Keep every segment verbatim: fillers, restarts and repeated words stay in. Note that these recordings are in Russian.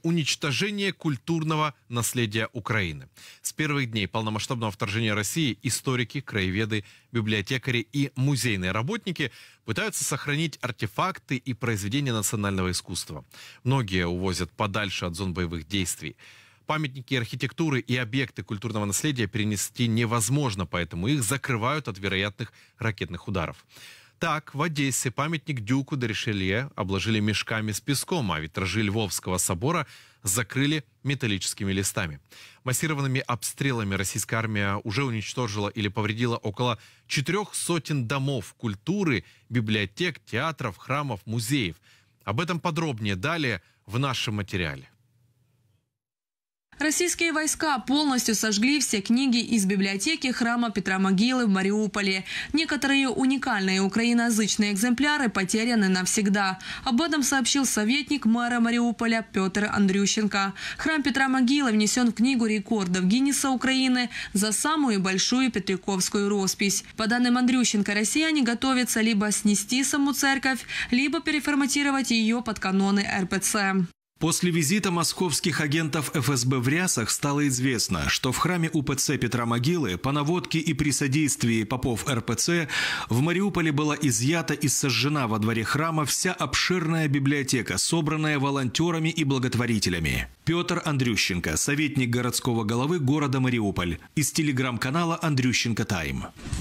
уничтожение культурного наследия Украины. С первых дней полномасштабного вторжения России историки, краеведы, библиотекари и музейные работники пытаются сохранить артефакты и произведения национального искусства. Многие увозят подальше от зон боевых действий. Памятники архитектуры и объекты культурного наследия перенести невозможно, поэтому их закрывают от вероятных ракетных ударов. Так, в Одессе памятник Дюку де Ришелье обложили мешками с песком, а витражи Львовского собора закрыли металлическими листами. Массированными обстрелами российская армия уже уничтожила или повредила около четырех сотен домов культуры, библиотек, театров, храмов, музеев. Об этом подробнее далее в нашем материале. Российские войска полностью сожгли все книги из библиотеки храма Петра Могилы в Мариуполе. Некоторые уникальные украиноязычные экземпляры потеряны навсегда. Об этом сообщил советник мэра Мариуполя Петр Андрющенко. Храм Петра Могилы внесен в книгу рекордов Гиннесса Украины за самую большую петриковскую роспись. По данным Андрющенко, россияне готовятся либо снести саму церковь, либо переформатировать ее под каноны эр пэ цэ. После визита московских агентов эф эс бэ в Рясах стало известно, что в храме у пэ цэ Петра Могилы по наводке и при содействии попов эр пэ цэ в Мариуполе была изъята и сожжена во дворе храма вся обширная библиотека, собранная волонтерами и благотворителями. Петр Андрющенко, советник городского головы города Мариуполь, из телеграм-канала «Андрющенко Тайм».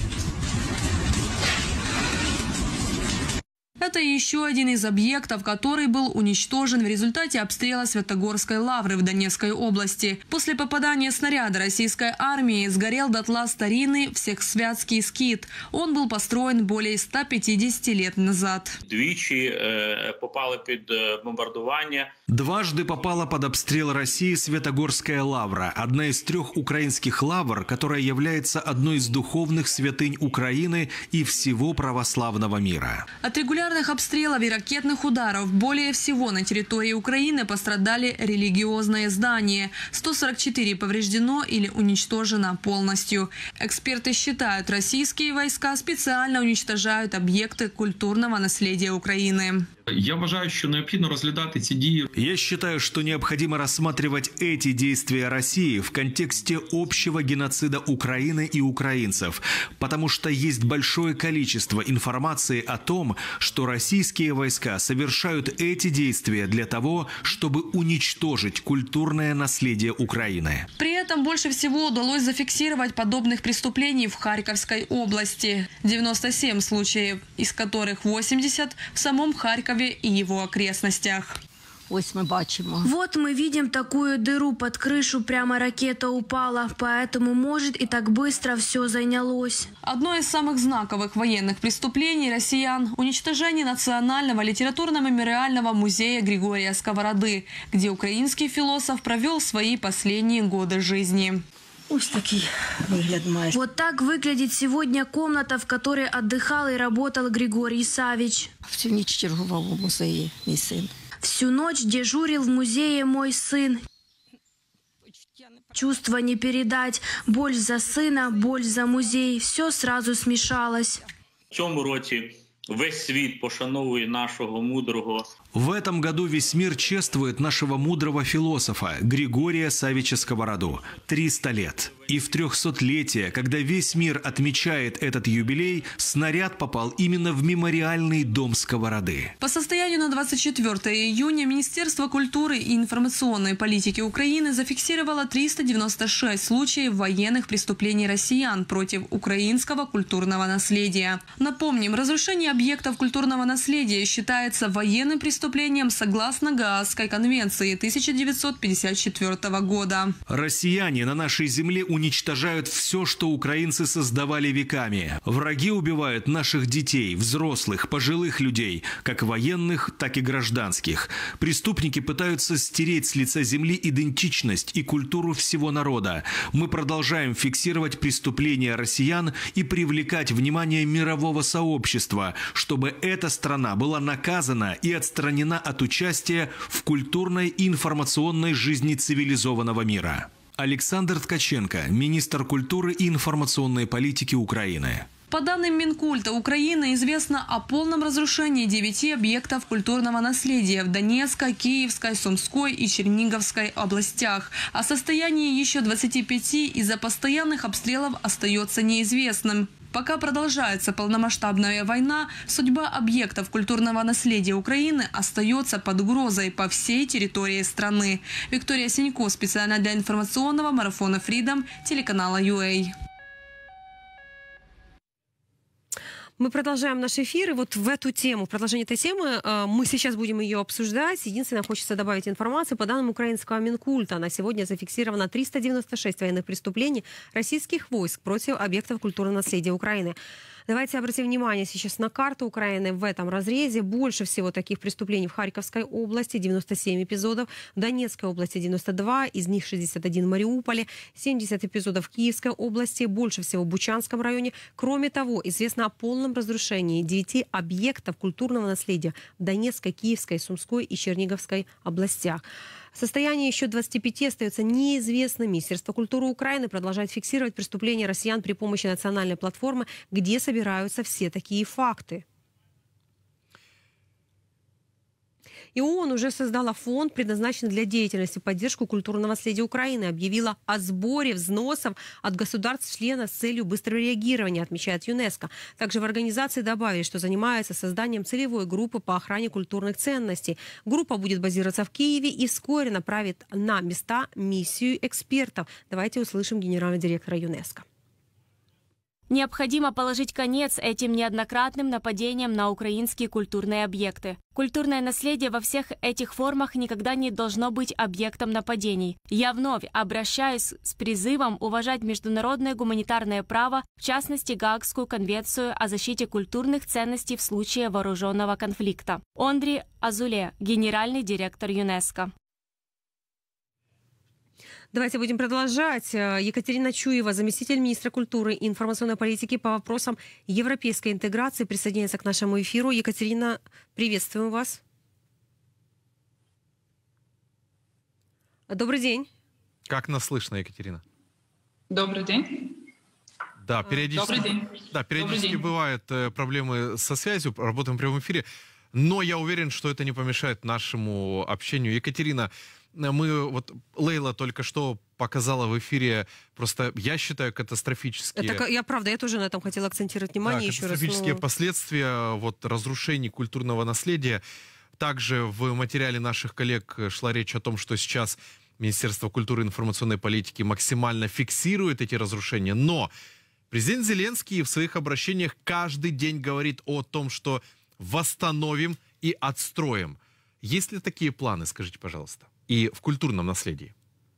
Это еще один из объектов, который был уничтожен в результате обстрела Святогорской лавры в Донецкой области. После попадания снаряда российской армии сгорел дотла старинный Всехсвятский скит. Он был построен более ста пятидесяти лет назад. Двічі попали під бомбардування. Дважды попала под обстрел России Святогорская лавра, одна из трех украинских лавр, которая является одной из духовных святынь Украины и всего православного мира. От регулярных обстрелов и ракетных ударов более всего на территории Украины пострадали религиозные здания. сто сорок четыре повреждено или уничтожено полностью. Эксперты считают, российские войска специально уничтожают объекты культурного наследия Украины. Я вважаю, що необхідно розглядати ці дії. Я считаю, что необходимо рассматривать эти действия России в контексте общего геноцида Украины и украинцев, потому что есть большое количество информации о том, что российские войска совершают эти действия для того, чтобы уничтожить культурное наследие Украины. При этом больше всего удалось зафиксировать подобных преступлений в Харьковской области. девяносто семь случаев, из которых восемьдесят в самом Харькове и его окрестностях. Ось мы бачимо. Вот мы видим такую дыру под крышу, прямо ракета упала, поэтому, может, и так быстро все занялось. Одно из самых знаковых военных преступлений россиян – уничтожение Национального литературно-мемориального музея Григория Сковороды, где украинский философ провел свои последние годы жизни. Ось такий вигляд має. Вот так выглядит сегодня комната, в которой отдыхал и работал Григорий Савич. Всю ніч чергував у музеї мій син. Всю ночь дежурил в музее мой сын. Чувство не передать, боль за сына, боль за музей, все сразу смешалось. В цьому році весь світ пошановує нашого мудрого. В этом году весь мир чествует нашего мудрого философа Григория Савича Сковороду. триста лет. И в трехсотлетие, когда весь мир отмечает этот юбилей, снаряд попал именно в мемориальный дом Сковороды. По состоянию на двадцать четвёртое июня Министерство культуры и информационной политики Украины зафиксировало триста девяносто шесть случаев военных преступлений россиян против украинского культурного наследия. Напомним, разрушение объектов культурного наследия считается военным преступлением согласно Гаагской конвенции тысяча девятьсот пятьдесят четвёртого года. Россияне на нашей земле уничтожают все, что украинцы создавали веками. Враги убивают наших детей, взрослых, пожилых людей, как военных, так и гражданских. Преступники пытаются стереть с лица земли идентичность и культуру всего народа. Мы продолжаем фиксировать преступления россиян и привлекать внимание мирового сообщества, чтобы эта страна была наказана и отстранена от участия в культурной и информационной жизни цивилизованного мира. Александр Ткаченко, министр культуры и информационной политики Украины. По данным Минкульта Украины, известно о полном разрушении девяти объектов культурного наследия в Донецкой, Киевской, Сумской и Черниговской областях. О состоянии еще двадцати пяти из-за постоянных обстрелов остается неизвестным. Пока продолжается полномасштабная война, судьба объектов культурного наследия Украины остается под угрозой по всей территории страны. Виктория Синько, специально для информационного марафона Freedom, телеканала ю эй. Мы продолжаем наш эфир, и вот в эту тему, в продолжение этой темы, мы сейчас будем ее обсуждать. Единственное, хочется добавить информацию. По данным украинского Минкульта, на сегодня зафиксировано триста девяносто шесть военных преступлений российских войск против объектов культурного наследия Украины. Давайте обратим внимание сейчас на карту Украины в этом разрезе. Больше всего таких преступлений в Харьковской области, девяносто семь эпизодов, в Донецкой области девяносто два, из них шестьдесят один в Мариуполе, семьдесят эпизодов в Киевской области, больше всего в Бучанском районе. Кроме того, известно о полном разрушении девяти объектов культурного наследия в Донецкой, Киевской, Сумской и Черниговской областях. Состояние еще двадцати пяти остается неизвестным. Министерство культуры Украины продолжает фиксировать преступления россиян при помощи национальной платформы, где собираются все такие факты. И ООН уже создала фонд, предназначенный для деятельности в поддержку культурного наследия Украины, объявила о сборе взносов от государств-членов с целью быстрого реагирования, отмечает ЮНЕСКО. Также в организации добавили, что занимается созданием целевой группы по охране культурных ценностей. Группа будет базироваться в Киеве и вскоре направит на места миссию экспертов. Давайте услышим генерального директора ЮНЕСКО. Необходимо положить конец этим неоднократным нападениям на украинские культурные объекты. Культурное наследие во всех этих формах никогда не должно быть объектом нападений. Я вновь обращаюсь с призывом уважать международное гуманитарное право, в частности Гаагскую конвенцию о защите культурных ценностей в случае вооруженного конфликта. Ондри Азуле, генеральный директор ЮНЕСКО. Давайте будем продолжать. Екатерина Чуева, заместитель министра культуры и информационной политики по вопросам европейской интеграции, присоединяется к нашему эфиру. Екатерина, приветствуем вас. Добрый день. Как нас слышно, Екатерина? Добрый день. Да, периодически, Добрый день. Да, периодически Добрый день. бывают э, проблемы со связью, работаем в прямом эфире, но я уверен, что это не помешает нашему общению. Екатерина, мы вот Лейла только что показала в эфире, просто я считаю катастрофические. Это, я правда, я тоже на этом хотела акцентировать внимание да, еще раз. Катастрофические но... последствия вот разрушений культурного наследия. Также в материале наших коллег шла речь о том, что сейчас Министерство культуры и информационной политики максимально фиксирует эти разрушения, но президент Зеленский в своих обращениях каждый день говорит о том, что восстановим и отстроим. Есть ли такие планы, скажите, пожалуйста, и в культурном наследии?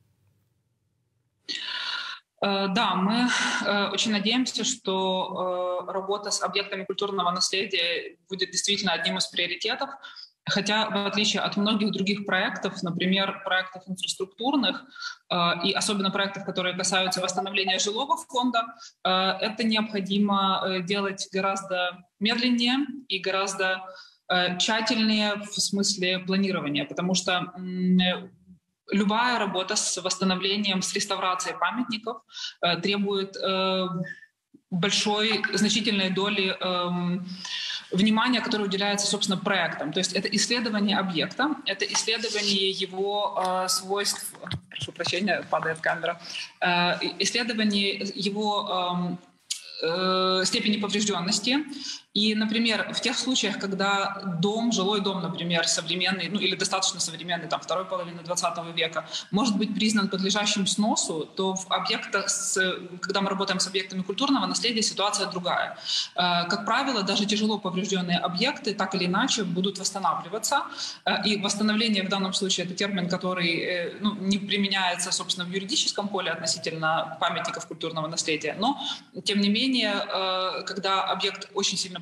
Да, мы очень надеемся, что работа с объектами культурного наследия будет действительно одним из приоритетов. Хотя, в отличие от многих других проектов, например, проектов инфраструктурных и особенно проектов, которые касаются восстановления жилого фонда, это необходимо делать гораздо медленнее и гораздо тщательнее в смысле планирования, потому что любая работа с восстановлением, с реставрацией памятников э, требует э, большой, значительной доли э, внимания, которое уделяется, собственно, проектам. То есть это исследование объекта, это исследование его э, свойств, прошу прощения, падает камера, э, исследование его э, э, степени поврежденности. И, например, в тех случаях, когда дом, жилой дом, например, современный, ну или достаточно современный, там, второй половины двадцатого века, может быть признан подлежащим сносу, то в объектах, с, когда мы работаем с объектами культурного наследия, ситуация другая. Как правило, даже тяжело поврежденные объекты так или иначе будут восстанавливаться. И восстановление в данном случае — это термин, который ну, не применяется, собственно, в юридическом поле относительно памятников культурного наследия. Но, тем не менее, когда объект очень сильно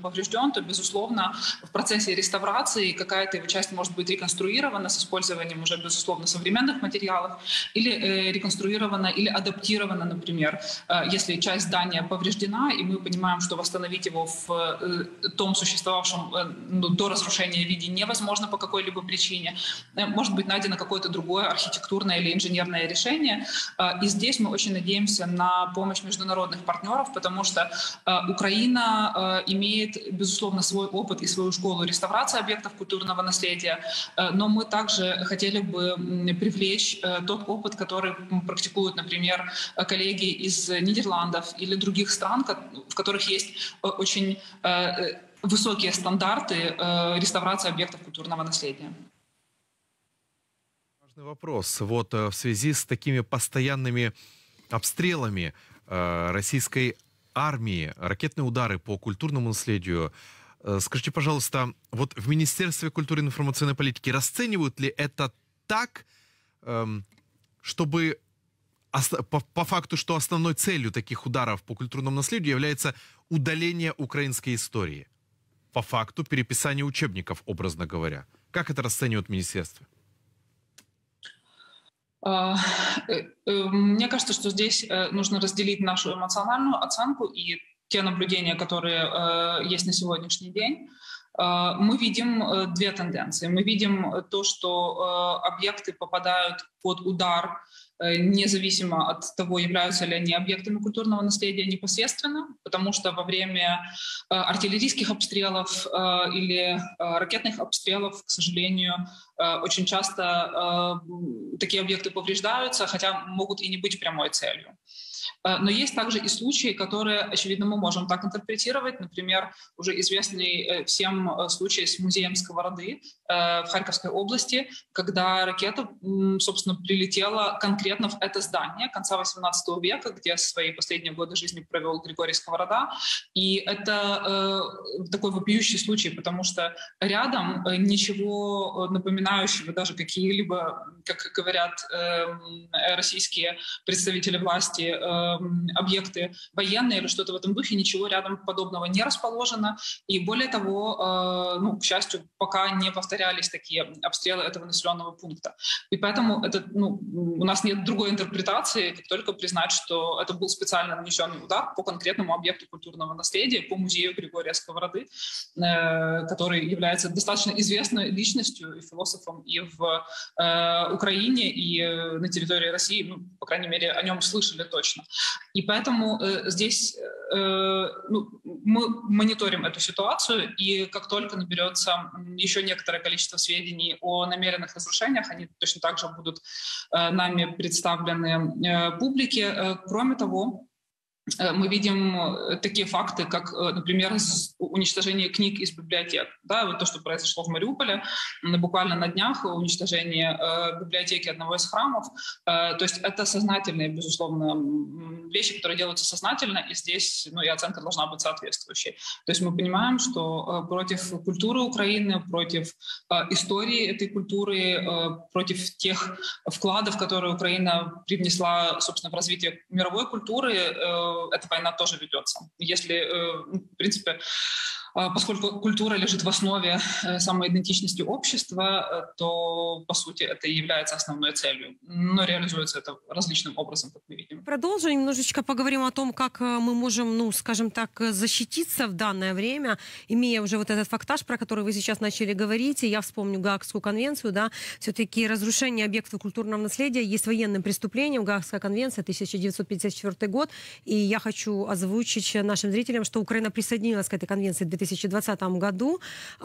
поврежден, то, безусловно, в процессе реставрации какая-то его часть может быть реконструирована с использованием уже, безусловно, современных материалов, или э, реконструирована, или адаптирована, например, э, если часть здания повреждена, и мы понимаем, что восстановить его в э, том существовавшем э, ну, до разрушения виде невозможно по какой-либо причине, э, может быть найдено какое-то другое архитектурное или инженерное решение. Э, и здесь мы очень надеемся на помощь международных партнеров, потому что э, Украина э, имеет, безусловно, свой опыт и свою школу реставрации объектов культурного наследия, э, но мы также хотели бы привлечь э, тот опыт, который практикуют, например, коллеги из Нидерландов или других стран, в которых есть э, очень э, высокие стандарты э, реставрации объектов культурного наследия. Важный вопрос. Вот э, в связи с такими постоянными обстрелами э, российской армии, ракетные удары по культурному наследию, э, скажите, пожалуйста, вот в Министерстве культуры и информационной политики расценивают ли это так, э, чтобы по, по факту, что основной целью таких ударов по культурному наследию является удаление украинской истории? По факту переписания учебников, образно говоря. Как это расценивает министерство? Мне кажется, что здесь нужно разделить нашу эмоциональную оценку и те наблюдения, которые есть на сегодняшний день. Мы видим две тенденции. Мы видим то, что объекты попадают под удар, независимо от того, являются ли они объектами культурного наследия непосредственно, потому что во время артиллерийских обстрелов или ракетных обстрелов, к сожалению, очень часто такие объекты повреждаются, хотя могут и не быть прямой целью. Но есть также и случаи, которые, очевидно, мы можем так интерпретировать. Например, уже известный всем случай с музеем Сковороды в Харьковской области, когда ракета, собственно, прилетела конкретно в это здание конца восемнадцатого века, где свои последние годы жизни провел Григорий Сковорода. И это такой вопиющий случай, потому что рядом ничего напоминающего, даже какие-либо, как говорят российские представители власти, объекты военные или что-то в этом духе, ничего рядом подобного не расположено. И более того, ну, к счастью, пока не повторялись такие обстрелы этого населенного пункта. И поэтому это, ну, у нас нет другой интерпретации, как только признать, что это был специально нанесенный удар по конкретному объекту культурного наследия, по музею Григория Сковороды, который является достаточно известной личностью и философом и в Украине, и на территории России, ну, по крайней мере, о нем слышали точно. И поэтому э, здесь э, ну, мы мониторим эту ситуацию, и как только наберется еще некоторое количество сведений о намеренных разрушениях, они точно так же будут э, нами представлены э, публике. Э, кроме того, мы видим такие факты, как, например, уничтожение книг из библиотек. Да, вот то, что произошло в Мариуполе, буквально на днях уничтожение э, библиотеки одного из храмов. Э, то есть это сознательные, безусловно, вещи, которые делаются сознательно, и здесь, ну, и оценка должна быть соответствующей. То есть мы понимаем, что э, против культуры Украины, против э, истории этой культуры, э, против тех вкладов, которые Украина привнесла, собственно, в развитие мировой культуры, э, эта война тоже ведется. Если, в принципе, поскольку культура лежит в основе самоидентичности общества, то, по сути, это и является основной целью. Но реализуется это различным образом, как мы видим. Продолжим. Немножечко поговорим о том, как мы можем, ну, скажем так, защититься в данное время, имея уже вот этот фактаж, про который вы сейчас начали говорить. И я вспомню Гаагскую конвенцию, да, все-таки разрушение объектов культурного наследия есть военным преступлением. Гаагская конвенция, тысяча девятьсот пятьдесят четвёртый год. И я хочу озвучить нашим зрителям, что Украина присоединилась к этой конвенции в две тысячи двадцатом году.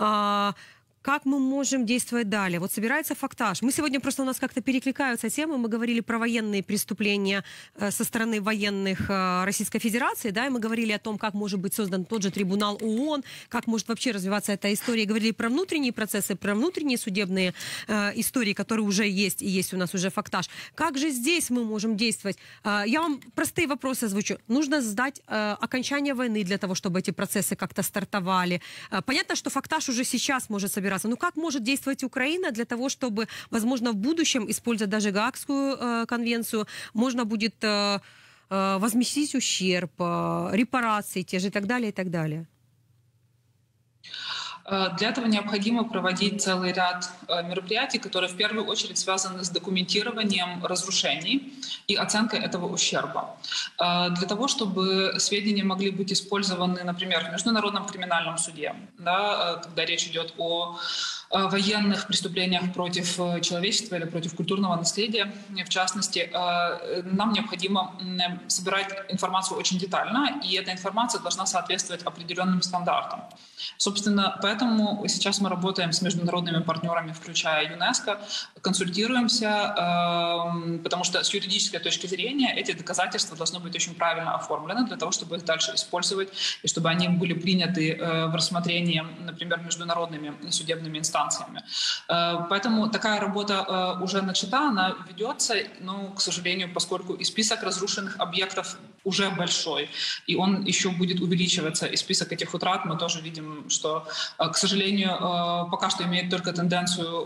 Как мы можем действовать далее? Вот собирается фактаж. Мы сегодня просто у нас как-то перекликаются темы. Мы говорили про военные преступления со стороны военных Российской Федерации, да, и мы говорили о том, как может быть создан тот же трибунал ООН, как может вообще развиваться эта история. Говорили про внутренние процессы, про внутренние судебные э, истории, которые уже есть, и есть у нас уже фактаж. Как же здесь мы можем действовать? Э, я вам простые вопросы озвучу. Нужно сдать э, окончание войны для того, чтобы эти процессы как-то стартовали. Э, понятно, что фактаж уже сейчас может собираться. Ну как может действовать Украина для того, чтобы, возможно, в будущем, используя даже Гаагскую э, конвенцию, можно будет э, э, возместить ущерб, э, репарации те же и так далее, и так далее? Для этого необходимо проводить целый ряд мероприятий, которые в первую очередь связаны с документированием разрушений и оценкой этого ущерба. Для того, чтобы сведения могли быть использованы, например, в Международном криминальном суде, да, когда речь идет о военных преступлениях против человечества или против культурного наследия, в частности, нам необходимо собирать информацию очень детально, и эта информация должна соответствовать определенным стандартам. Собственно, поэтому сейчас мы работаем с международными партнерами, включая ЮНЕСКО, консультируемся, потому что с юридической точки зрения эти доказательства должны быть очень правильно оформлены для того, чтобы их дальше использовать и чтобы они были приняты в рассмотрение, например, международными судебными инстанциями. Поэтому такая работа уже начата, она ведется, но, к сожалению, поскольку и список разрушенных объектов уже большой, и он еще будет увеличиваться, и список этих утрат мы тоже видим, что, к сожалению, пока что имеет только тенденцию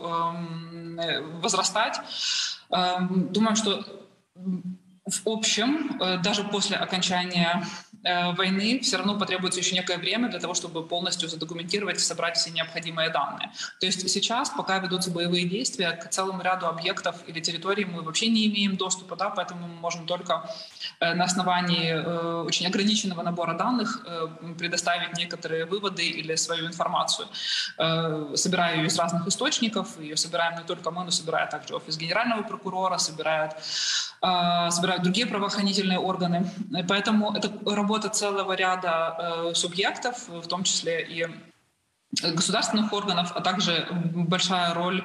возрастать. Думаем, что в общем, даже после окончания войны все равно потребуется еще некое время для того, чтобы полностью задокументировать и собрать все необходимые данные. То есть сейчас, пока ведутся боевые действия, к целому ряду объектов или территорий мы вообще не имеем доступа, да, поэтому мы можем только на основании очень ограниченного набора данных предоставить некоторые выводы или свою информацию. Собирая ее из разных источников, ее собираем не только мы, но собирает также офис генерального прокурора, собирает, собирают другие правоохранительные органы. Поэтому это работа целого ряда э, субъектов, в том числе и государственных органов, а также большая роль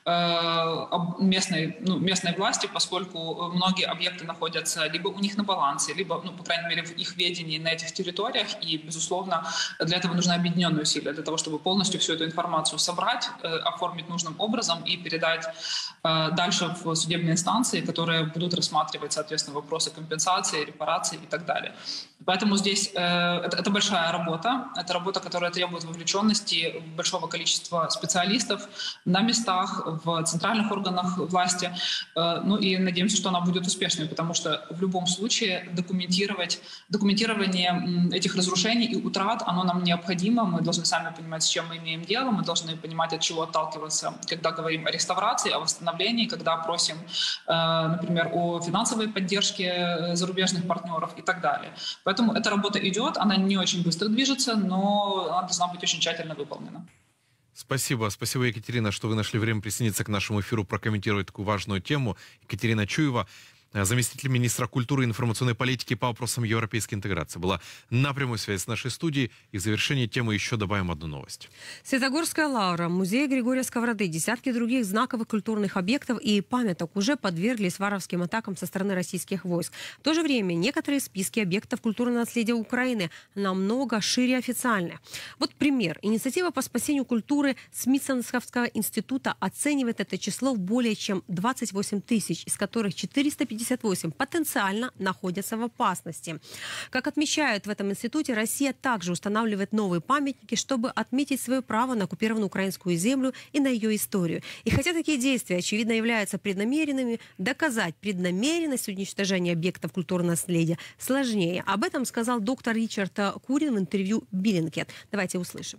э, местной, ну, местной власти, поскольку многие объекты находятся либо у них на балансе, либо, ну, по крайней мере, в их ведении на этих территориях. И, безусловно, для этого нужны объединенные усилия, для того, чтобы полностью всю эту информацию собрать, э, оформить нужным образом и передать э, дальше в судебные инстанции, которые будут рассматривать, соответственно, вопросы компенсации, репарации и так далее. Поэтому здесь э, это, это большая работа. Это работа, которая требует вовлеченности большого количества специалистов на местах, в центральных органах власти. Э, ну и надеемся, что она будет успешной, потому что в любом случае документировать, документирование этих разрушений и утрат, оно нам необходимо. Мы должны сами понимать, с чем мы имеем дело. Мы должны понимать, от чего отталкиваться, когда говорим о реставрации, о восстановлении, когда просим, э, например, о финансовой поддержке зарубежных партнеров и так далее. Поэтому эта работа идет, она не очень быстро движется, но она должна быть очень тщательно выполнена. Спасибо. Спасибо, Екатерина, что вы нашли время присоединиться к нашему эфиру, прокомментировать такую важную тему. Екатерина Чуева, заместитель министра культуры и информационной политики по вопросам европейской интеграции, была на прямой связи с нашей студией. И в завершении темы еще добавим одну новость. Святогорская лавра, музей Григория Сковороды, десятки других знаковых культурных объектов и памяток уже подверглись варварским атакам со стороны российских войск. В то же время некоторые списки объектов культурного наследия Украины намного шире официальны. Вот пример. Инициатива по спасению культуры Смитсоновского института оценивает это число в более чем двадцать восемь тысяч, из которых четыреста пятьдесят восемь потенциально находятся в опасности. Как отмечают в этом институте, Россия также устанавливает новые памятники, чтобы отметить свое право на оккупированную украинскую землю и на ее историю. И хотя такие действия, очевидно, являются преднамеренными, доказать преднамеренность уничтожения объектов культурного наследия сложнее. Об этом сказал доктор Ричард Курин в интервью Bellingcat. Давайте услышим.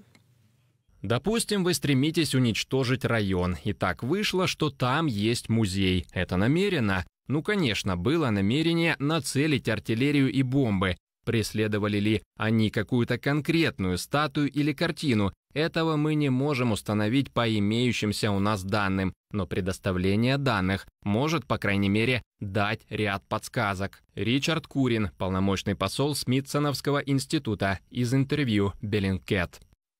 Допустим, вы стремитесь уничтожить район. И так вышло, что там есть музей. Это намеренно? Ну, конечно, было намерение нацелить артиллерию и бомбы. Преследовали ли они какую-то конкретную статую или картину? Этого мы не можем установить по имеющимся у нас данным, но предоставление данных может, по крайней мере, дать ряд подсказок. Ричард Курин, полномочный посол Смитсоновского института, из интервью Bellingcat.